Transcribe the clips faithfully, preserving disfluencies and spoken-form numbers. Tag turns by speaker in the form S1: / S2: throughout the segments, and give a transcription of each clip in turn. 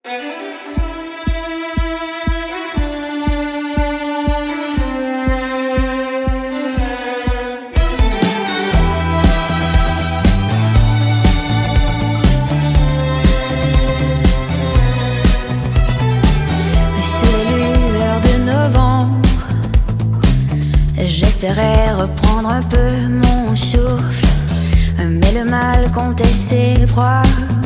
S1: J'espérais reprendre un peu mon souffle, mais le mal comptait ses proies.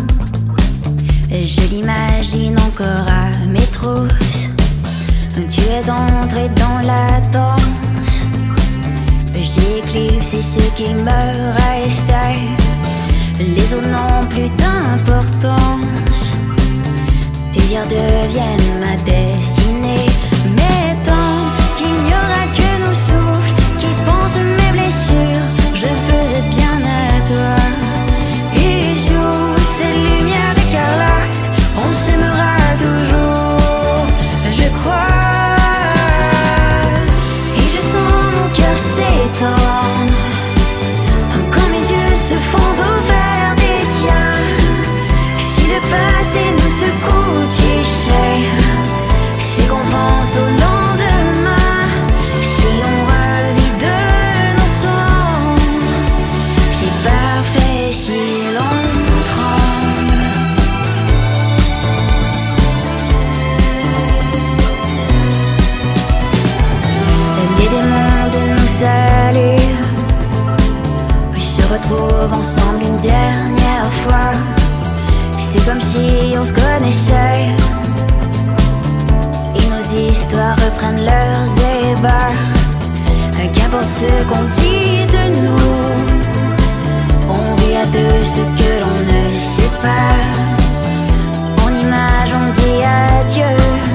S1: Je l'imagine encore à mes trousses. Tu es entré dans la danse. J'ai éclipsé ce qu'il me restait. Les autres n'ont plus d'importance. Tes dires deviennent ma destinée. Mais tant qu'il n'y aura que nos souffles qui pensent mes blessures, je faisais bien à toi. Et sous ces lumières écarlates, on s'aimera toujours, je crois. Et je sens mon cœur s'étendre quand mes yeux se font au vert des tiens. Si le passé nous secoue, tu sais, c'est qu'on pense au lendemain. Si on revit de nos cendres, c'est parfait si l'on tremble. Les démons de nous saluent, puis se retrouvent ensemble une dernière fois. C'est comme si on se connaissait et nos histoires reprennent leurs ébats. Qu'importe ce qu'on dit de nous, on vit à deux ce que l'on ne sait pas. En image on dit adieu,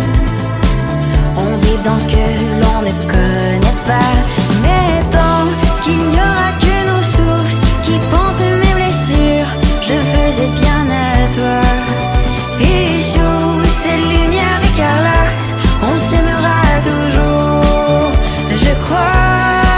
S1: on vit dans ce que l'on ne connaît pas. Mais tant qu'il n'y aura que nos souffles qui pensent mes blessures, je faisais bien à toi. Et sous ces lumières écarlates, on s'aimera toujours, je crois.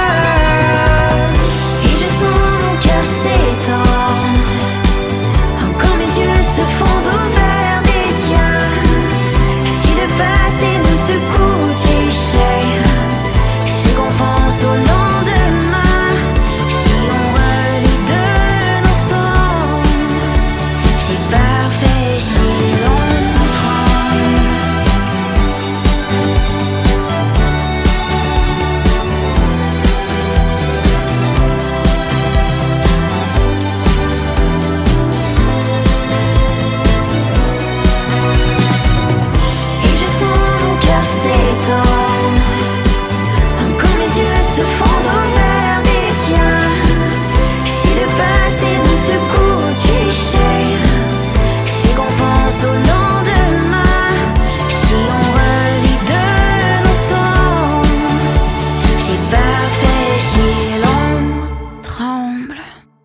S1: Et je sens mon cœur s'étendre quand mes yeux se fondent au vert des tiens. Si le passé nous secoue, tu sais, c'est qu'on pense au lendemain. Si on revit de nos cendres, c'est parfait si l'on tremble. Et je sens mon cœur s'étendre quand mes yeux se fondent au vert des tiens. Si le passé nous secoue, tu sais, c'est qu'on pense au lendemain. Si on revit de nos cendres, c'est parfait si l'on tremble.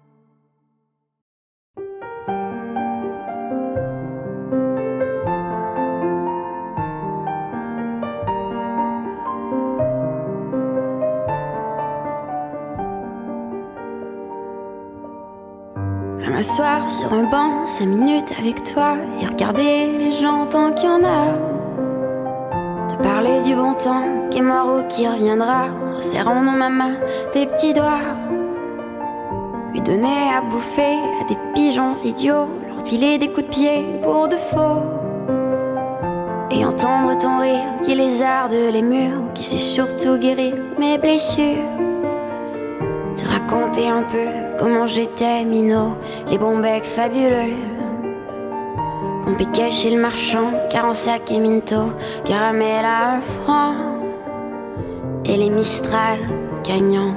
S1: À m'asseoir sur un banc, cinq minutes avec toi et regarder les gens tant qu'il y en a. Te parler du bon temps qui est mort ou qui reviendra, en serrant dans ma main tes petits doigts. Lui donner à bouffer à des pigeons idiots, leur filer des coups de pied pour de faux. Et entendre ton rire qui lézarde les murs, qui sait surtout guérir mes blessures. Te raconter un peu comment j'étais minot, les bons becs fabuleux qu'on piquait chez le marchand, car en sac et minto, caramel à un franc, et les Mistral gagnants.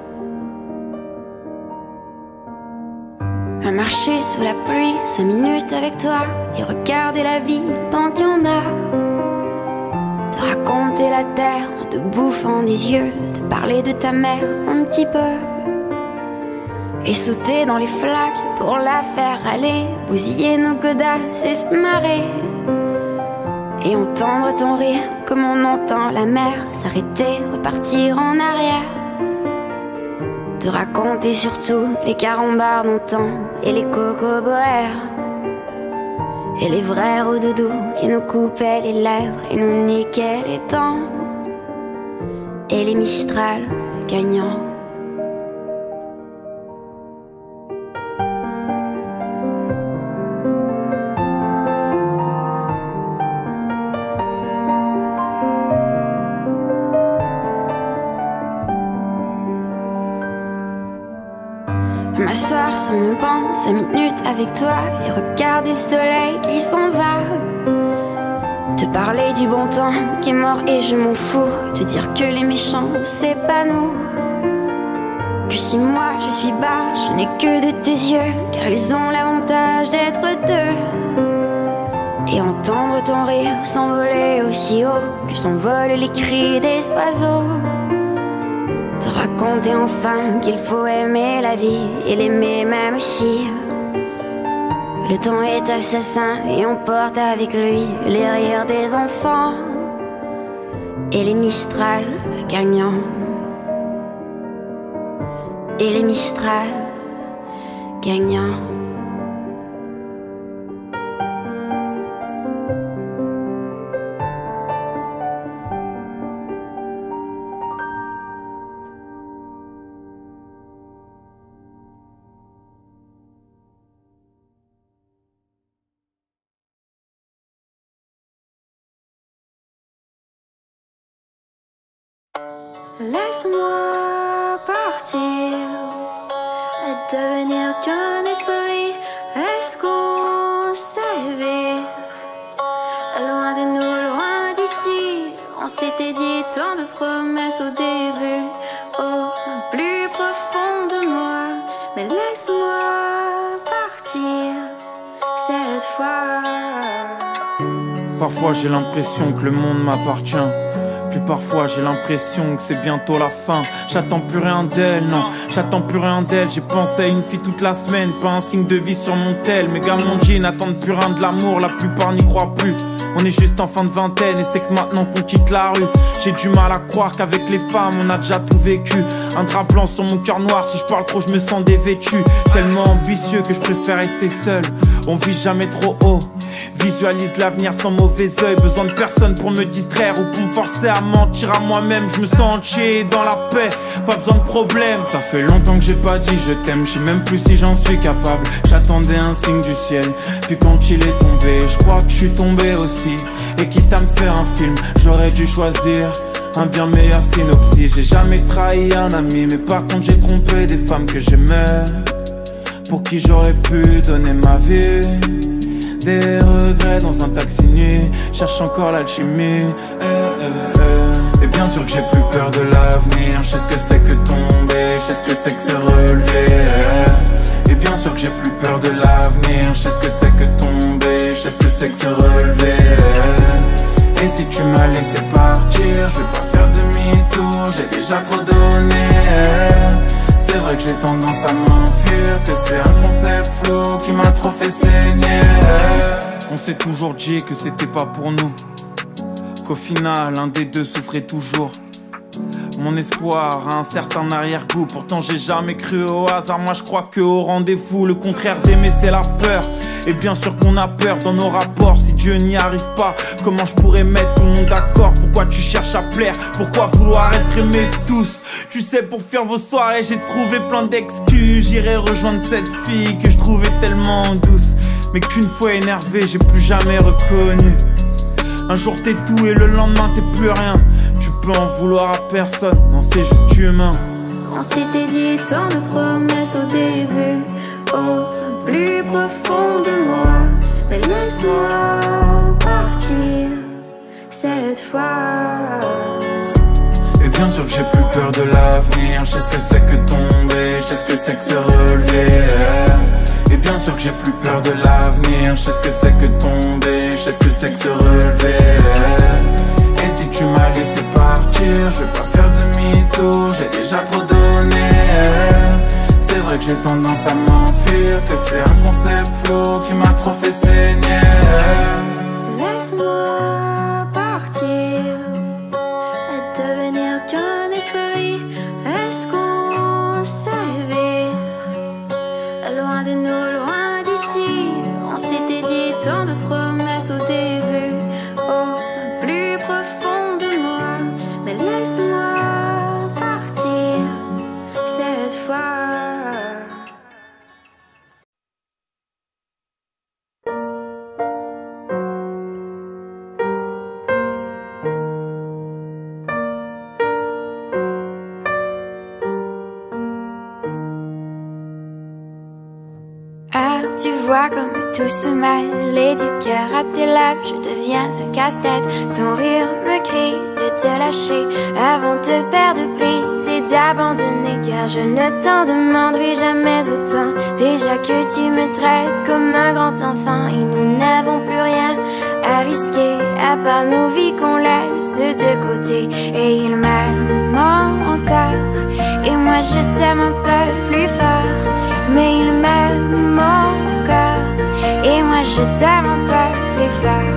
S1: À marcher sous la pluie, cinq minutes avec toi, et regarder la vie tant qu'il y en a. Te raconter la terre en te bouffant des yeux, te parler de ta mère un petit peu. Et sauter dans les flaques pour la faire aller, bousiller nos godasses et se marrer. Et entendre ton rire comme on entend la mer s'arrêter, repartir en arrière. Te raconter surtout les carambars d'antan et les cocoboères. Et les vrais doudous qui nous coupaient les lèvres et nous niquaient les dents. Et les Mistral gagnants. M'asseoir sur mon banc, cinq minutes avec toi et regarder le soleil qui s'en va. Te parler du bon temps qui est mort et je m'en fous. Te dire que les méchants c'est pas nous. Que si moi je suis bas, je n'ai que de tes yeux, car ils ont l'avantage d'être deux. Et entendre ton rire s'envoler aussi haut que s'envolent les cris des oiseaux. Te raconter enfin qu'il faut aimer la vie et l'aimer même aussi. Le temps est assassin et on porte avec lui les rires des enfants et les Mistral gagnants. Et les Mistral gagnants. Laisse-moi partir et devenir qu'un esprit. Est-ce qu'on s'éveille? Loin de nous, loin d'ici. On s'était dit tant de promesses au début, au plus profond de moi. Mais laisse-moi partir cette fois.
S2: Parfois j'ai l'impression que le monde m'appartient. Puis parfois j'ai l'impression que c'est bientôt la fin. J'attends plus rien d'elle, non, j'attends plus rien d'elle. J'ai pensé à une fille toute la semaine, pas un signe de vie sur mon tel. Mes gars mon G n'attendent plus rien de l'amour, la plupart n'y croient plus. On est juste en fin de vingtaine et c'est que maintenant qu'on quitte la rue. J'ai du mal à croire qu'avec les femmes on a déjà tout vécu. Un drap blanc sur mon cœur noir, si je parle trop je me sens dévêtu. Tellement ambitieux que je préfère rester seul. On vit jamais trop haut, visualise l'avenir sans mauvais oeil. Besoin de personne pour me distraire ou pour me forcer à mentir à moi-même. Je me sens entier dans la paix, pas besoin de problème. Ça fait longtemps que j'ai pas dit je t'aime, je sais même plus si j'en suis capable. J'attendais un signe du ciel, puis quand il est tombé, je crois que je suis tombé aussi. Et quitte à me faire un film, j'aurais dû choisir un bien meilleur synopsis. J'ai jamais trahi un ami, mais par contre j'ai trompé des femmes que j'aimais, pour qui j'aurais pu donner ma vie. Des regrets dans un taxi nuit, cherche encore l'alchimie. eh, eh, eh. Et bien sûr que j'ai plus peur de l'avenir. Je sais ce que c'est que tomber, je sais ce que c'est que se relever. eh. Et bien sûr que j'ai plus peur de l'avenir. Je sais ce que c'est que tomber, je sais ce que c'est que se relever. Et si tu m'as laissé partir, je vais pas faire demi-tour, j'ai déjà trop donné. C'est vrai que j'ai tendance à m'enfuir, que c'est un concept flou qui m'a trop fait saigner. On s'est toujours dit que c'était pas pour nous, qu'au final un des deux souffrait toujours. Mon espoir a un certain arrière-goût, pourtant j'ai jamais cru au hasard. Moi je crois que au rendez-vous, le contraire d'aimer c'est la peur. Et bien sûr qu'on a peur dans nos rapports. Si Dieu n'y arrive pas, comment je pourrais mettre tout le monde d'accord? Pourquoi tu cherches à plaire? Pourquoi vouloir être aimé de tous? Tu sais, pour faire vos soirées j'ai trouvé plein d'excuses. J'irai rejoindre cette fille que je trouvais tellement douce, mais qu'une fois énervé j'ai plus jamais reconnu. Un jour t'es tout et le lendemain t'es plus rien. Tu peux en vouloir à personne, non c'est juste humain.
S1: On s'était dit tant de promesses au début, au plus profond de moi. Mais laisse-moi partir cette fois.
S2: Et bien sûr que j'ai plus peur de l'avenir. Je sais ce que c'est que tomber, je sais ce que c'est que se relever. Et bien sûr que j'ai plus peur de l'avenir. Je sais ce que c'est que tomber, je sais ce que c'est que se relever. Et si tu m'as laissé partir, je vais pas faire demi-tour, j'ai déjà trop donné. C'est vrai que j'ai tendance à m'enfuir, que c'est un concept flou qui m'a trop fait saigner.
S1: Laisse-moi partir et devenir qu'un esprit. Est-ce qu'on s'éveille? Loin de nous, loin d'ici. On s'était dit tant de vois comme tout se mêle et du cœur à tes lèvres, je deviens un casse-tête. Ton rire me crie de te lâcher avant de perdre prise et d'abandonner, car je ne t'en demanderai jamais autant. Déjà que tu me traites comme un grand enfant et nous n'avons plus rien à risquer à part nos vies qu'on laisse de côté. Et il m'aime encore et moi je t'aime un peu plus fort, mais il m'aime encore et moi je t'aime un peu plus fort.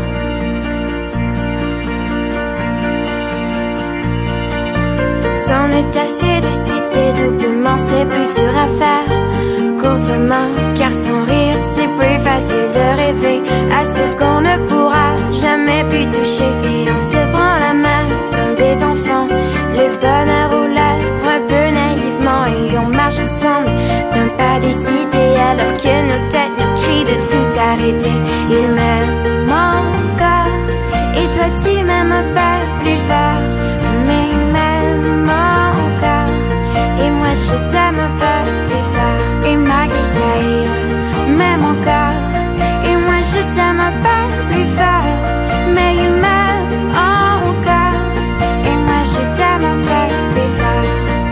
S1: C'en est assez de citer doublement, c'est plus dur à faire qu'autrement, car sans rire c'est plus facile de rêver à ce qu'on ne pourra jamais plus toucher. Et on se prend la main comme des enfants, le bonheur aux lèvres un peu naïvement, et on marche ensemble d'un pas décidé alors que nos têtes nous crient de tout arrêter. Il m'aime encore et toi tu m'aimes un peu plus fort, mais il m'aime encore et moi je t'aime un peu plus fort. Et malgré ça il m'aime encore et moi je t'aime un peu plus fort, mais il m'aime encore et moi je t'aime un peu plus fort.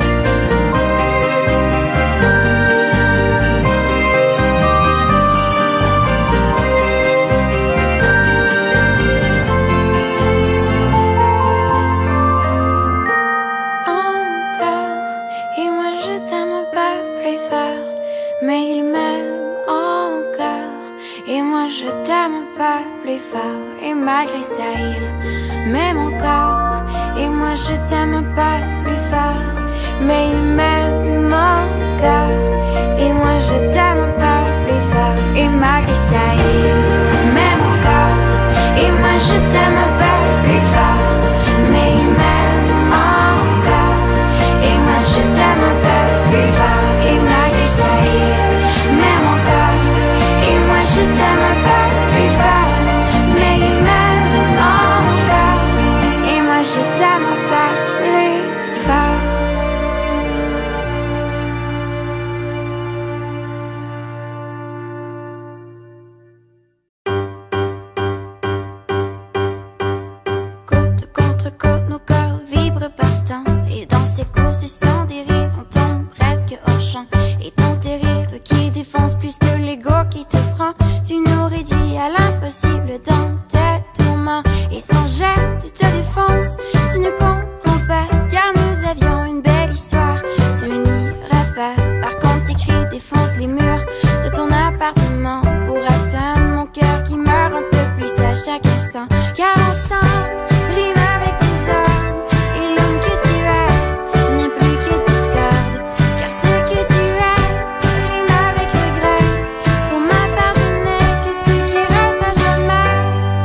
S1: Et malgré ça il m'aime encore et moi je t'aime un peu plus fort, mais il m'aime encore et moi je t'aime un peu plus fort. Et malgré ça il m'aime encore et moi je t'aime un peu plus fort, mais il m'aime encore et moi je t'aime un peu plus fort. Et malgré ça il m'aime encore et moi je t'aime un peu plus fort, mais il m'aime encore et moi je t'aime un peu plus fort. Côte contre côte, nos corps vibrent partant, et dans ces courses sans dérive, on tombe presque hors champ. Et ton rires qui défonce plus que l'ego qui te prend, tu nous réduis à l'impossible dans tes tourments. Et sans gêne, tu te défonces, tu ne comprends pas, car nous avions une belle histoire, tu ne nieras pas. Par contre tes cris défoncent les murs de ton appartement pour atteindre mon cœur qui meurt un peu plus à chaque instant. Car ensemble, rime avec tes hommes, et l'homme que tu es n'est plus que discorde, car ce que tu es rime avec regret. Pour ma part je n'ai que ce qui reste à jamais.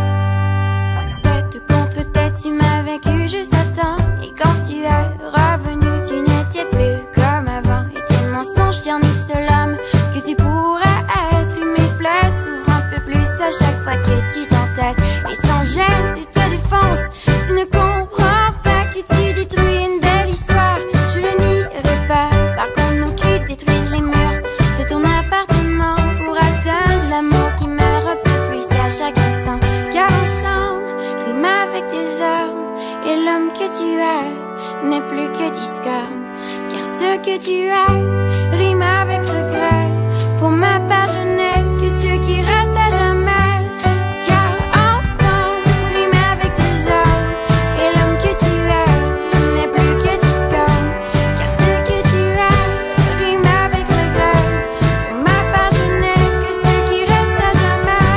S1: Tête contre tête tu m'as vaincu juste à temps, et quand tu es revenu tu n'étais plus comme avant. Et tes mensonges ternissent l'homme que tu pourrais être, et mes plaies s'ouvrent un peu plus à chaque fois que tu t'entêtes. Et sans gêne tu te défonces, tu ne comprends pas que tu détruis une belle histoire, je le nierai pas. Par contre nos cris détruisent les murs de ton appartement pour atteindre l'amour qui meurt un peu plus à chaque instant. Car ensemble, rime avec tes ordres, et l'homme que tu es n'est plus que discorde, car ce que tu es rime avec regret. Pour ma part je n'ai que ce qui reste à jamais. Car ensemble, rime avec tes ordres, et l'homme que tu es n'est plus que discorde, car ce que tu es rime avec regret. Pour ma part je n'ai que ce qui reste à jamais.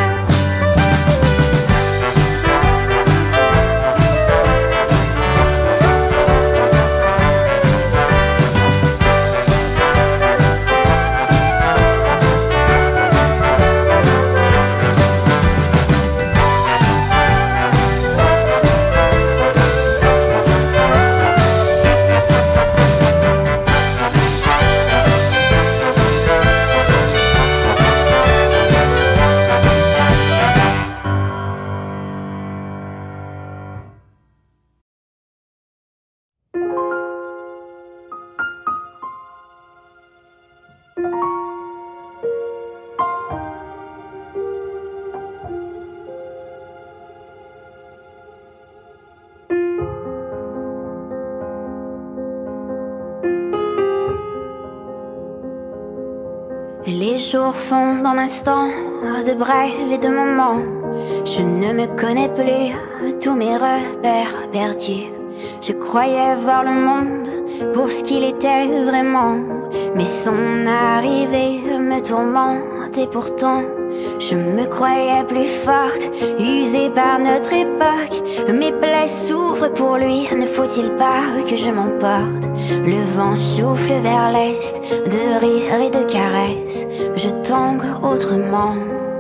S1: jours fondent en instants de brèves et de moments. Je ne me connais plus, tous mes repères perdus. Je croyais voir le monde pour ce qu'il était vraiment, mais son arrivée me tourmente et pourtant je me croyais plus forte, usée par notre époque. Mes plaies souffrent pour lui, ne faut-il pas que je m'emporte? Le vent souffle vers l'est, de rire et de caresses, je tangue autrement.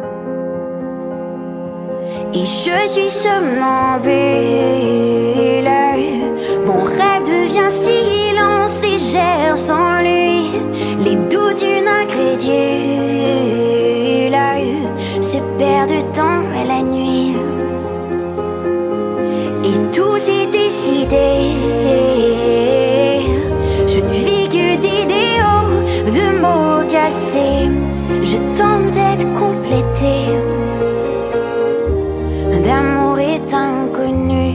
S1: Et je suis somnambule, mon rêve devient silence et j'erre sans lui. Les doutes d'une incrédule se perdent dans la nuit. Et tout s'est décidé, je ne vis que d'idéaux, de mots cassés. Je tente d'être complétée, d'amour est inconnu.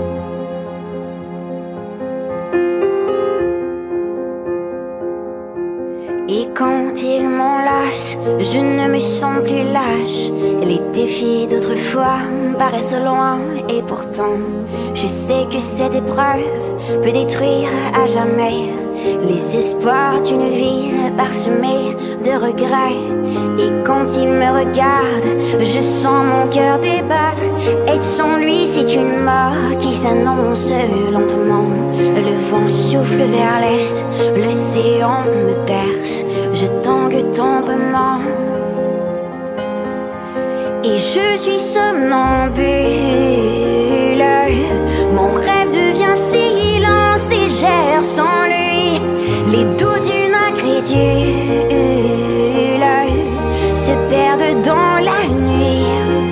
S1: Et quand il m'enlace, je ne me sens plus lâche. Les défis d'autrefois paraissent loin et pourtant je sais que cette épreuve peut détruire à jamais les espoirs d'une vie parsemée de regrets. Et quand il me regarde, je sens mon cœur débattre. Être sans lui, c'est une mort qui s'annonce lentement. Le vent souffle vers l'est, l'océan me perce, je tangue tendrement. Et je suis somnambule, mon rêve devient silence et j'erre sans lui. Les doutes d'une incrédule se perdent dans la nuit.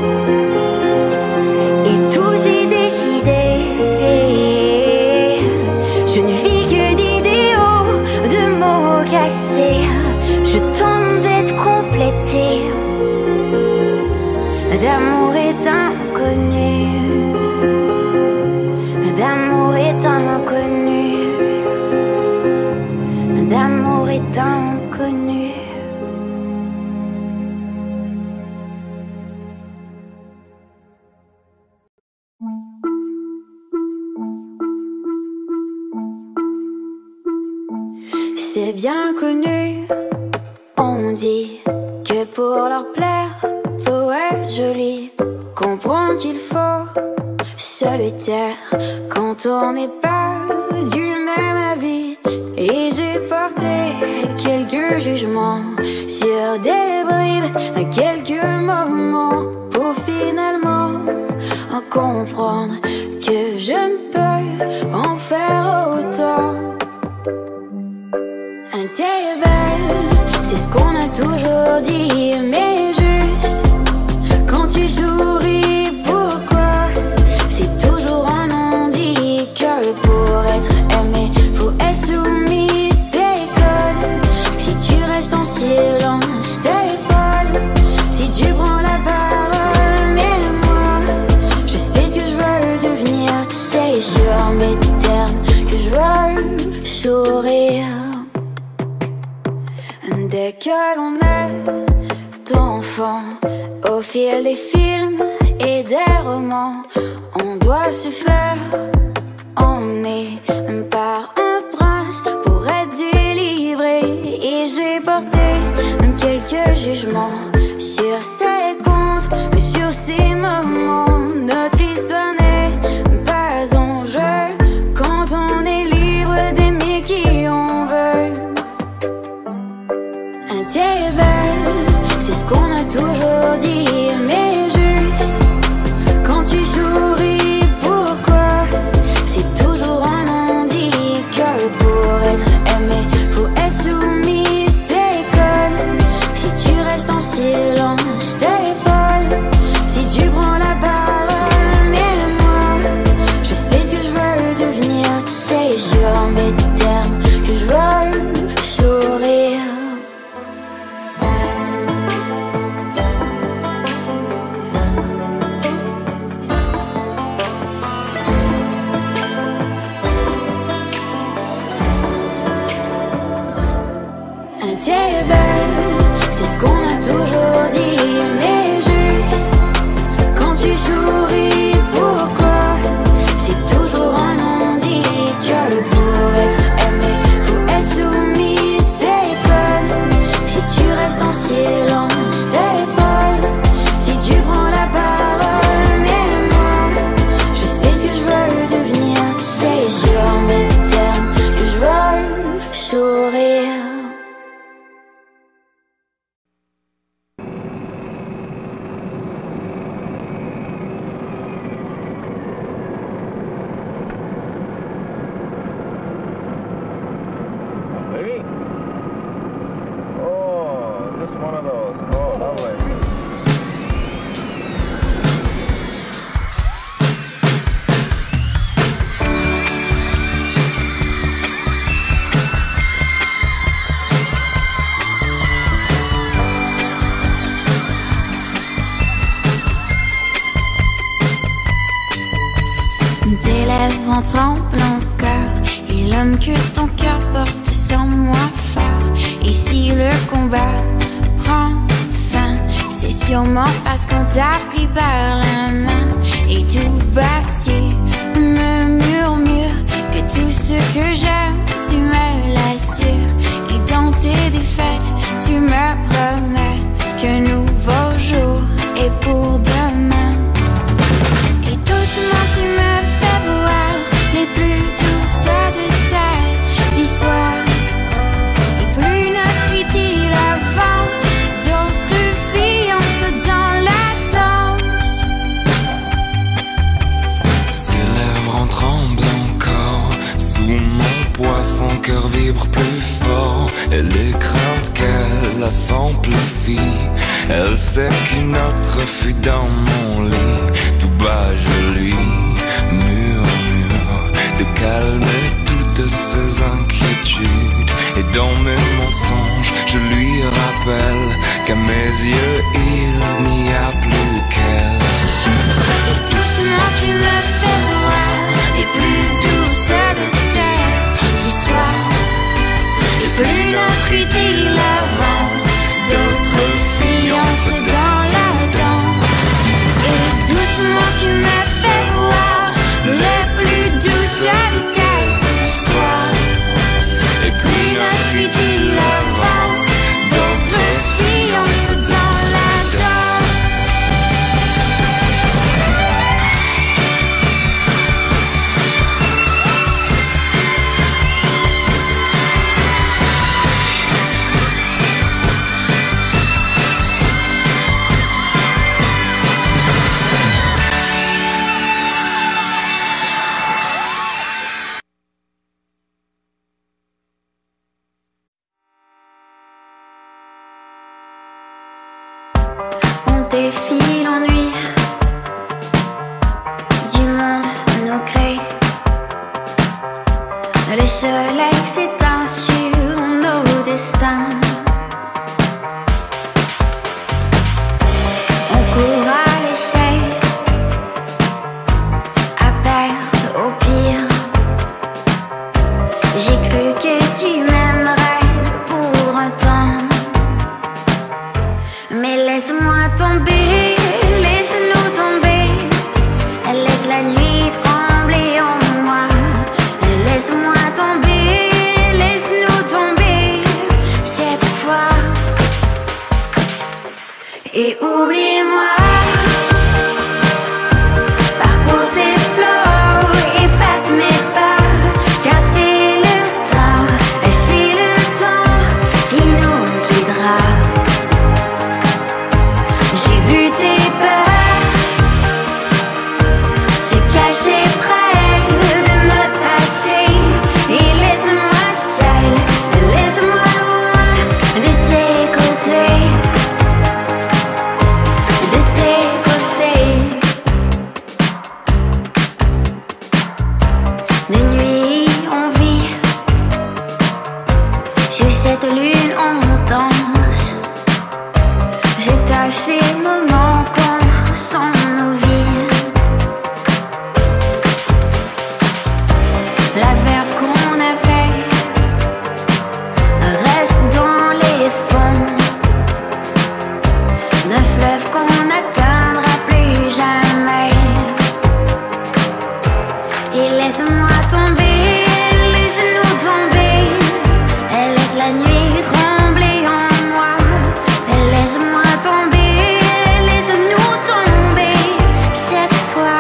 S1: Et tout s'est décidé, je ne vis que d'idéaux, de mots cassés. Je tente d'être complétée, d'amour est inconnu, d'amour est inconnu, d'amour est inconnu. C'est bien connu, on dit que pour leur plaire, faut être joli, comprendre qu'il faut se taire quand on n'est pas du même avis. Et j'ai porté quelques jugements sur des bribes, quelques moments, pour finalement en comprendre que je ne peux en faire autant. T'es belle, c'est ce qu'on a toujours dit, mais juste quand tu souris, pourquoi c'est toujours un non-dit? Que pour être aimé, faut être soumise, t'es conne. Si tu restes en silence, t'es folle. Si tu prends la parole, mais moi, je sais ce que je veux devenir. C'est sur mes termes que je veux sourire. Dès que l'on est enfant, au fil des films et des romans, on doit se faire emmener par un prince pour être délivré. Et j'ai porté quelques jugements sur ces contes, sur ces moments. Notre histoire n'est pas en jeu quand on est libre d'aimer qui on veut. T'es belle, c'est ce qu'on a toujours dit, mais juste quand tu souris, pourquoi c'est toujours un non-dit? Que pour être aimé, faut être soumise, t'es conne. Si tu restes en silence, lèvres en tremblant cœur. Et l'homme que ton cœur porte sans moins fort. Et si le combat prend fin, c'est sûrement parce qu'on t'a pris par la main. Et tout bas tu me murmures que tout ce que j'aime tu me l'assures. Et dans tes défaites tu me promets qu'un nouveau jour est pour demain. Et doucement tu me fais voir les plus douces de tes histoires. Et plus notre idylle avance, d'autres filles entrent dans la danse.
S3: Ses lèvres en tremblent encore sous mon poids, son cœur vibre plus fort. Et les craintes qu'elle a s'amplifient. Elle sait qu'une autre fut dans mon lit. Tout bas je lui murmure de calmer toutes ses inquiétudes. Et dans mes mensonges je lui rappelle qu'à mes yeux il n'y a plus qu'elle.
S1: Et doucement tu me fais voir les plus douces de tes histoires. Et plus notre idylle avance, d'autres filles entrent dans la danse. Et doucement tu me fais voir les plus douces de tes histoires. Et plus notre idylle avance, d'autres filles entrent dans la danse. On défie l'ennui du monde nous crée. Le soleil s'éteint sur nos destins. On court à l'essai, à perte au pire. J'ai cru que tu m'aimerais pour un temps. Mais laisse-moi tomber, laisse-nous tomber. Laisse la nuit trembler en moi. Laisse-moi tomber, laisse-nous tomber cette fois. Et oublie-moi. Parcours ces flots, efface mes pas. Car c'est le temps, c'est le temps qui nous guidera. J'ai vu tes peurs se cacher près de notre passé. Et laisse-moi seule, laisse-moi loin de tes côtés, de tes côtés. De nuit on vit, sur cette lune on danse. C'est à ces moments qu'on sent nos vies. La verve qu'on avait reste dans les fonds d'un fleuve qu'on n'atteindra plus jamais. Et laisse-moi tomber, laisse-nous tomber. Elle laisse la nuit trembler en moi. Elle laisse-moi tomber, laisse-nous tomber cette fois.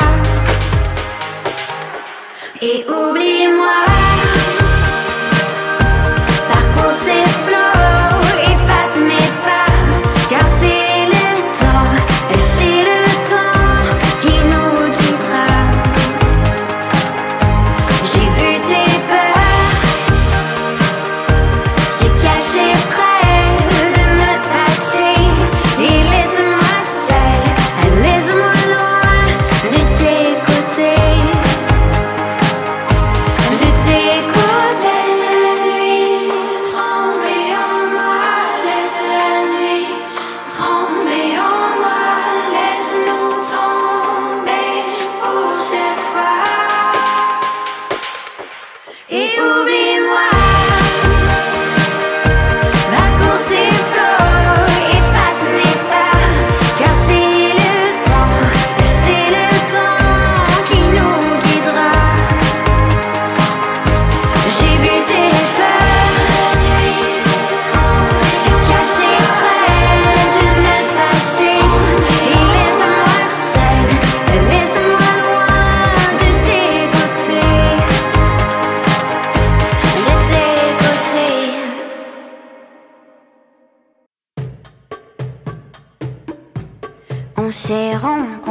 S1: Et oublie-moi. Parcours ces flots, efface mes pas. Car c'est le temps, c'est le temps qui nous guidera. J'ai vu tes peurs se cacher près de notre passé. Et laisse-moi seule, laisse-moi loin de tes côtés.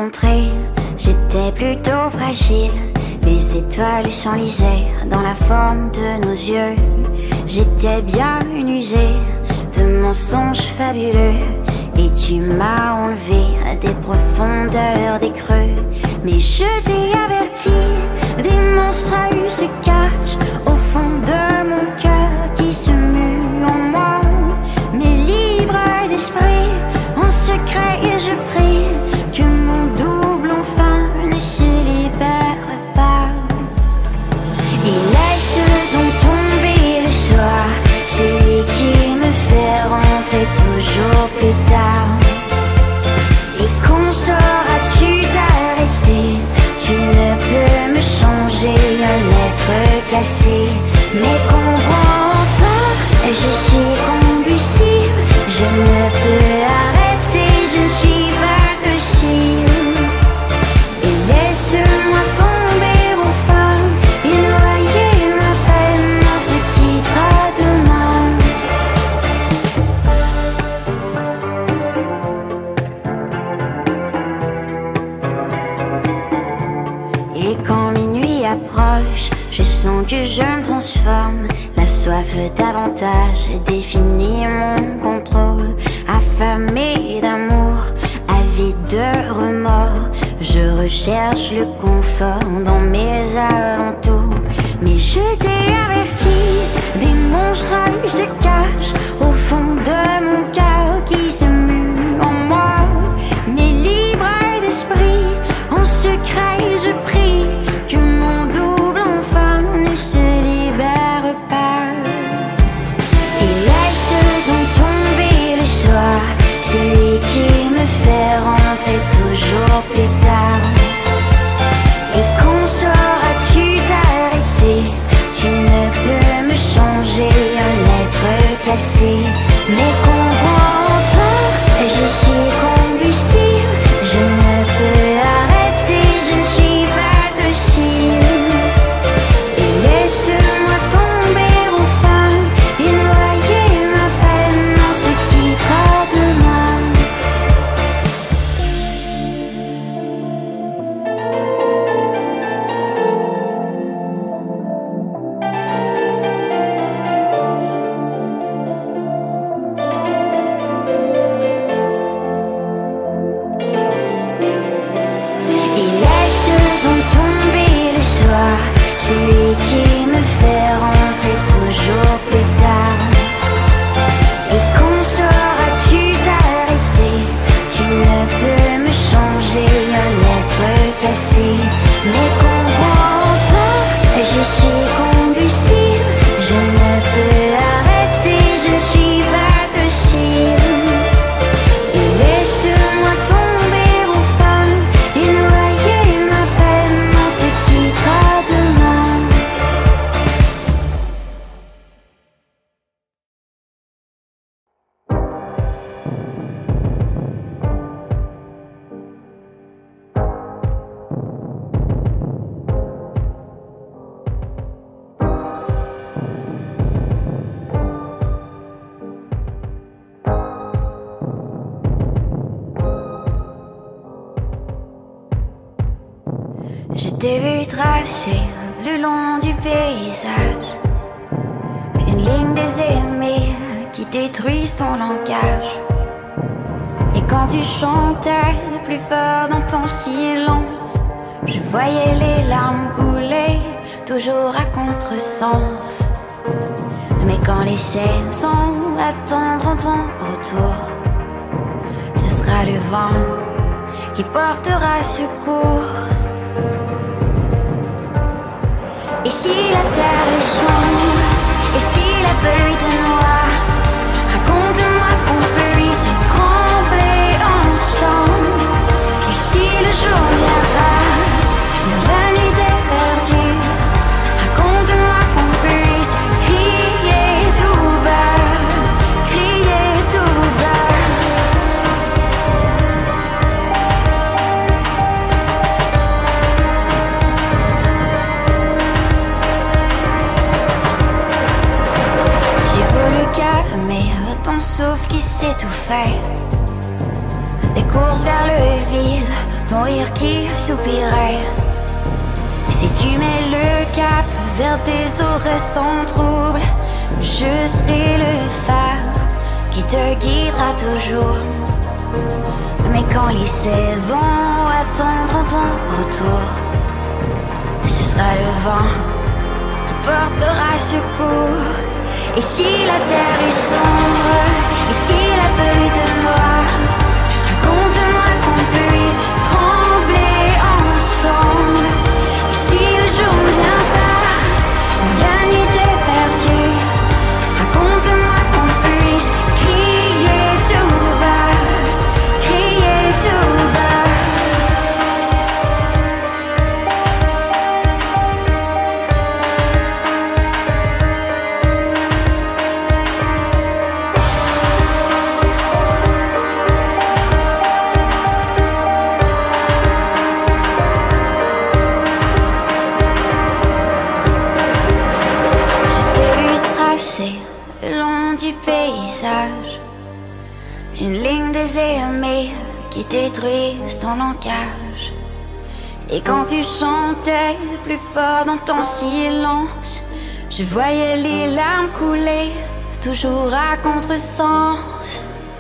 S1: rencontré, j'étais plutôt fragile. Les étoiles s'enlisaient dans la forme de nos yeux. J'étais bien usée de mensonges fabuleux, et tu m'as enlevé des profondeurs, des creux. Mais je t'ai averti, des monstres se cachent au fond de mon cœur qui se mue en moi. Mais libre d'esprit, en secret je prie que mon double enfin ne se libère pas. Et laisse donc tomber le soir, celui qui me fait rentrer toujours plus tard. Et quand sauras-tu t'arrêter? Tu ne peux me changer, un être cassé. Mais comprends enfin, je suis combustible, je ne peux arrêter, je ne suis pas docile. Et laisse-moi tomber enfin et noyer ma peine dans ce qui quittera demain. Et quand minuit approche, je sens que je me transforme. La soif davantage définit mon contrôle. Affamé d'amour, avide de remords, je recherche le confort dans mes alentours. Mais je t'ai averti, des monstres se cachent au fond de mon cœur qui se mue en moi. Mais libre d'esprit, en secret je prie que mon double enfin ne se libère pas. Et laisse donc tomber le soir, celui qui me fait rentrer toujours plus tard. Et quand sauras-tu t'arrêter? Tu ne peux me changer, un être cassé. Mais comprends enfin, je suis combustible, je ne peux arrêter, je ne suis pas docile. Et laisse-moi tomber enfin et noyer ma peine dans ce qui quittera demain. Et laisse donc tomber le soir, celui qui me fait rentrer toujours plus tard. Et quand sauras-tu t'arrêter? Tu ne peux me changer, un être cassé. Mais comprends enfin, je suis combustible, je ne peux arrêter, je ne suis pas docile. Et laisse-moi tomber enfin et noyer ma peine dans ce qui quittera demain. Je t'ai vu tracer le long du paysage une ligne des aimés qui détruisent ton langage. Et quand tu chantais plus fort dans ton silence, je voyais les larmes couler, toujours à contresens. Mais quand les saisons attendront ton retour, ce sera le vent qui portera secours. Et si la terre est sombre, et si la pluie te noie, raconte-moi qu'on puisse trembler ensemble. Et si le jour viendra, la nuit est perdue, raconte-moi qu'on puisse crier tout bas, crier tout bas. Calmer ton souffle qui s'étouffait, des courses vers le vide, ton rire qui soupirait. Si tu mets le cap vers des eaux sans trouble, je serai le phare qui te guidera toujours. Mais quand les saisons attendront ton retour, ce sera le vent qui portera secours. Et si la terre est sombre, et si la feuille te noie, raconte-moi qu'on puisse trembler ensemble. Et si le jour ne vient pas, quand la nuit est perdue, raconte-moi qu'on puisse crier tout bas, crier tout bas. Le long du paysage, une ligne désaimée qui détruise ton langage. Et quand tu chantais plus fort dans ton silence, je voyais les larmes couler, toujours à contresens.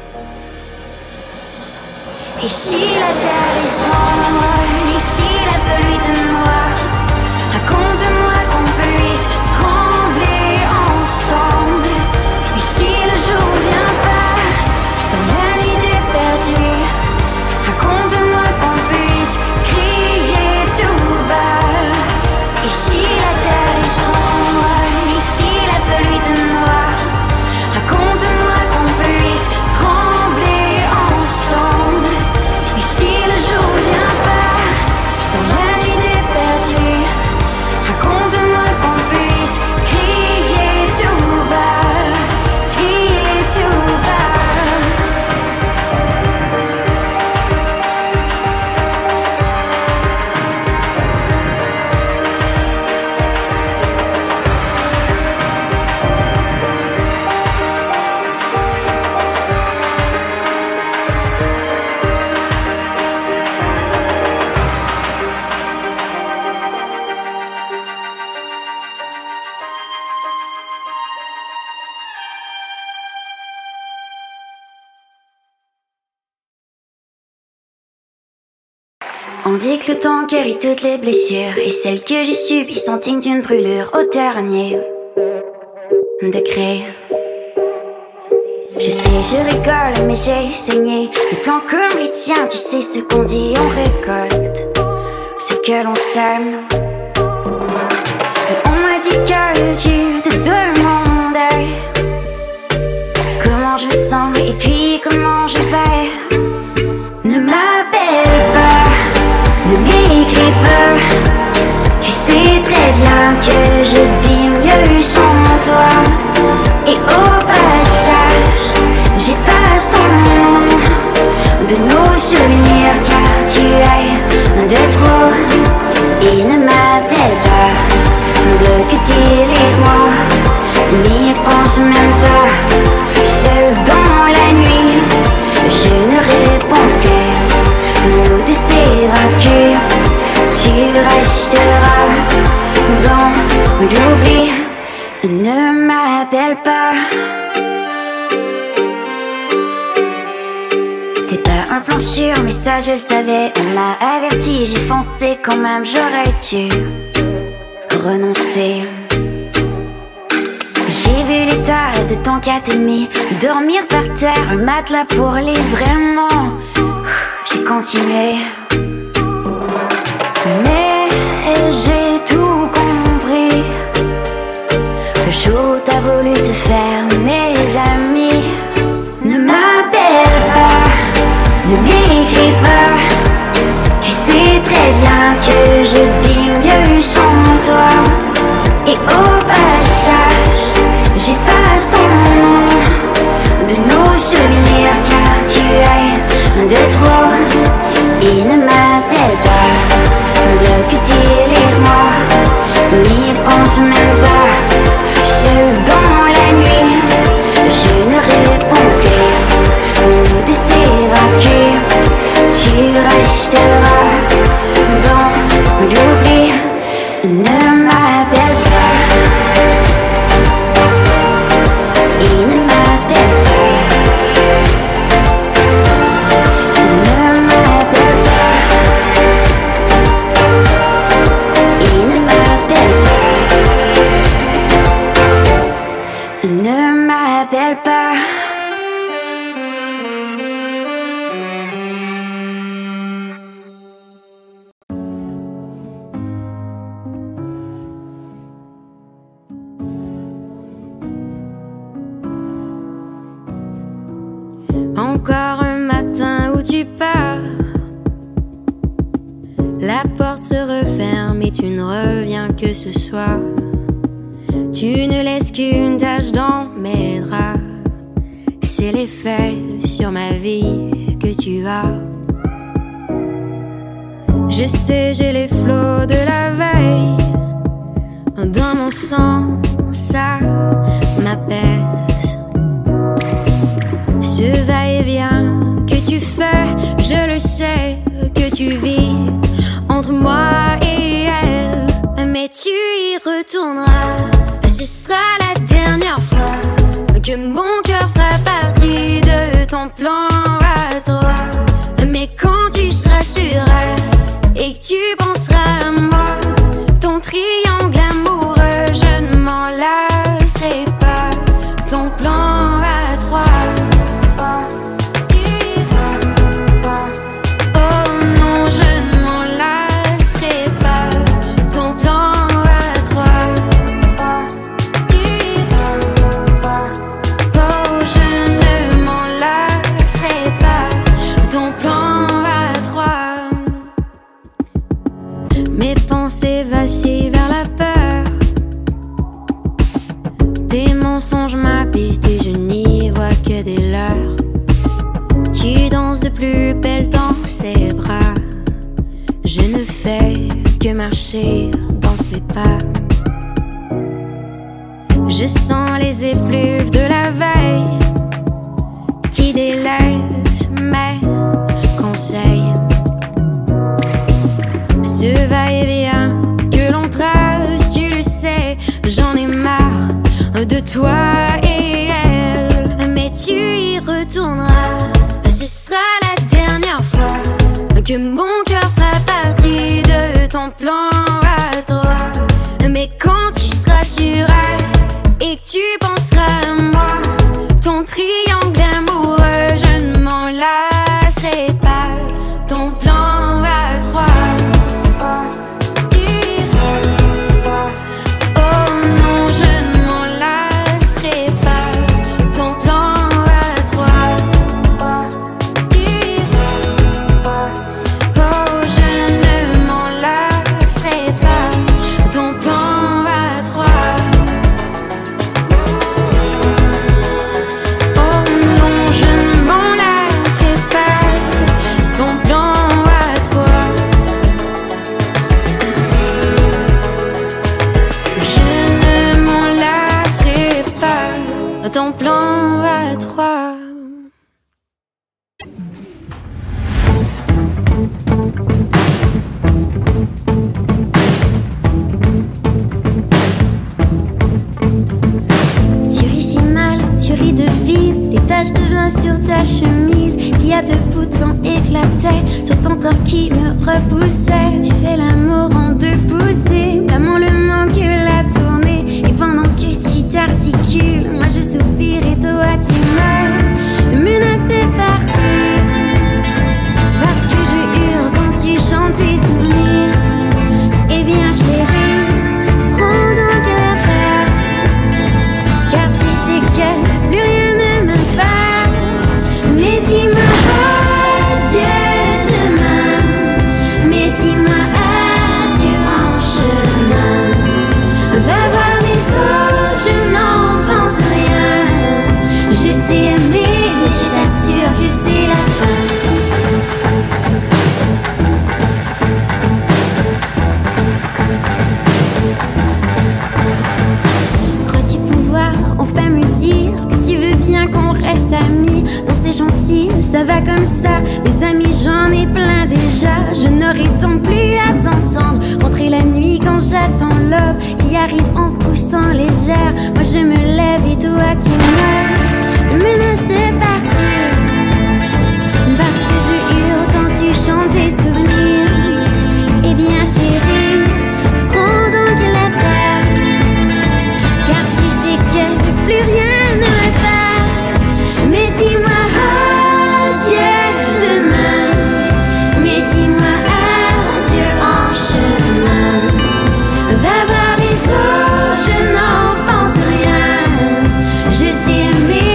S1: Et si la terre est sombre, et si la pluie te noie, raconte-moi qu'on puisse trembler ensemble. Et si le jour vient pas, dans la nuit t'es perdu, raconte-moi qu'on puisse crier tout bas. Et si la terre est sombre, et si la pluie te noie, raconte-moi qu'on puisse trembler ensemble. Et si le jour vient pas, dans la nuit t'es perdu, raconte-moi qu'on puisse crier tout bas, crier tout bas. On dit que le temps guérit toutes les blessures, et celles que j'ai subies sont dignes d'une brûlure au dernier degré. Je sais, je rigole, mais j'ai saigné. Les plans comme les tiens, tu sais ce qu'on dit, on récolte ce que l'on sème. Et on m'a dit que tu te demandais comment je me sens et puis comment je vais. Ne m'appelle pas, ne m'écris pas, tu sais très bien que je vis mieux sans toi. Et au passage, j'efface ton nom de nos souvenirs, car tu es un de trop. Et ne m'appelle pas, ne bloque dis-les-moi, n'y pense même pas. Seul dans la nuit, je ne réponds plus. Nous deux c'est vaincu, tu resteras dans l'oubli. Ne m'appelle pas. T'es pas un plan sûr, mais ça je le savais. On m'a averti, j'ai foncé quand même, j'aurais dû renoncer. J'ai vu l'état de ton quatre et demi, dormir par terre, un matelas pour les vraiment. J'ai continué, mais j'ai tout compris. Le jour où t'as voulu te faire mes amis. Ne m'appelle pas, ne m'écris pas, tu sais très bien que je vis mieux sans toi. Et au passage, j'efface ton nom de nos souvenirs, car tu es un de trop. Et ne m'appelle pas, bloque dis-les-moi, n'y pense même pas. Seul dans la nuit, je ne réponds plus. Nous deux c'est vaincu, tu resteras Encore un matin où tu pars, la porte se referme et tu ne reviens que ce soir. Tu ne laisses qu'une tache dans mes draps. C'est l'effet sur ma vie que tu as. Je sais, j'ai les flots de la veille dans mon sang, ça m'apaise. Ce va-et-vient que tu fais, je le sais, que tu vis entre moi et elle. Mais tu y retourneras, ce sera la dernière fois que mon cœur fera partie de ton plan à toi. Mais quand tu seras sur elle et que tu penseras à moi, ton triangle amoureux, je ne m'en lasserai pas. Ton plan à trois. Vacille vers la peur. Tes mensonges m'habitent et je n'y vois que des leurres. Tu danses de plus belle dans ses bras. Je ne fais que marcher dans ses pas. Je sens les effluves de la veille qui délaissent mes conseils. Ce va-et-vient que l'on trace, tu le sais, j'en ai marre de toi et elle. Mais tu y retourneras, ce sera la dernière fois que mon cœur fera partie de ton plan à toi. Mais quand tu seras sur elle et que tu penseras à moi, ton triangle amoureux, je ne m'en lasserai pas. Ton plan à trois. Ton plan à trois.
S4: Tu ris si mal, tu ris de vide, des taches de vin sur ta chemise qui a deux boutons éclatés sur ton corps qui me repoussait. Tu fais l'amour en deux poussées, comme le manque la tournée. Et pendant que tu t'articules, moi je soupire et toi tu meurs, me menace de partir. Parce que je hurle quand tu chantes tes souvenirs. Eh bien chérie, prends donc la part, car tu sais que plus rien ne me part. Mais dis-moi adieu demain, mais dis-moi adieu en chemin. Va voir mes os, je n'en pense rien. Je t'ai aimé, mais je t'assure que c'est la fin. Crois-tu pouvoir enfin me dire que tu veux bien qu'on reste amis? Non, c'est gentil, ça va comme ça. Des amis, j'en ai plein déjà. Je n'aurai donc plus à t'entendre rentrer la nuit quand j'attends l'aube qui arrive en poussant les airs. Moi je me lève et toi tu meurs, me menace de partir. Parce que je hurle quand tu chantes tes souvenirs. Eh bien chérie, prends donc la part, car tu sais que plus rien ne me part. Mais dis-moi adieu demain, mais dis-moi adieu en chemin. Va voir les eaux, je n'en pense rien. Je t'ai aimé,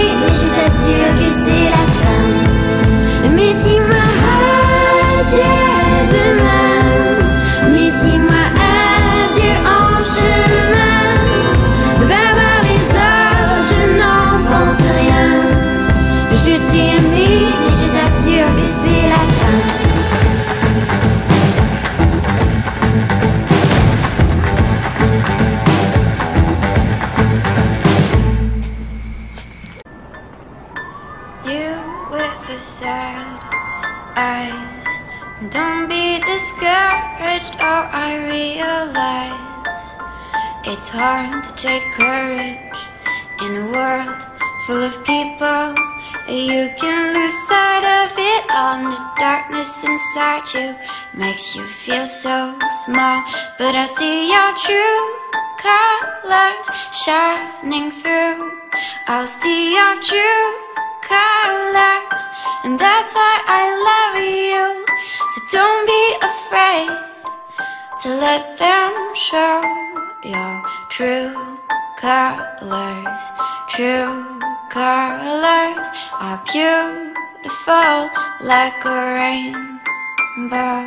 S1: eyes. Don't be discouraged, oh, I realize it's hard to take courage in a world full of people. You can lose sight of it all, and the darkness inside you makes you feel so small. But I see your true colors shining through. I'll see your true colors, and that's why I love you. So don't be afraid to let them show your true colors. True colors are beautiful like a rainbow.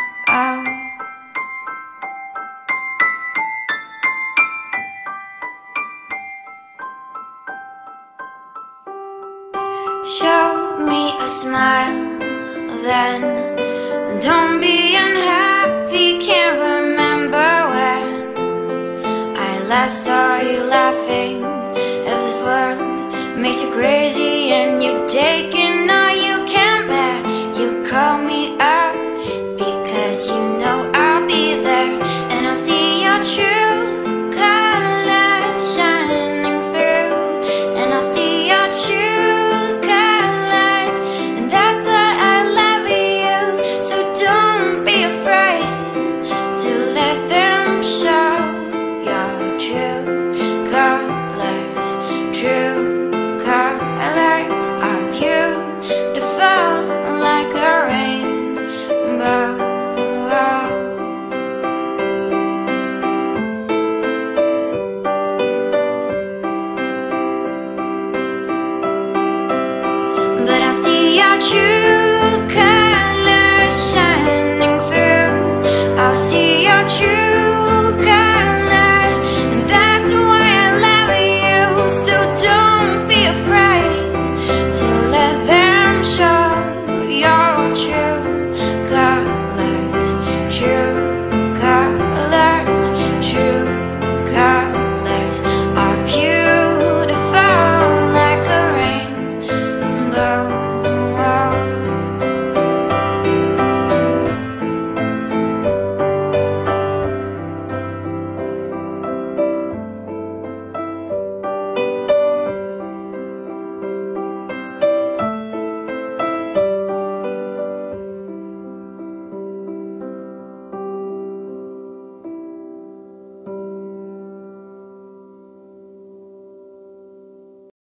S1: Show me a smile then, don't be unhappy. Can't remember when I last saw you laughing. If this world makes you crazy and you've taken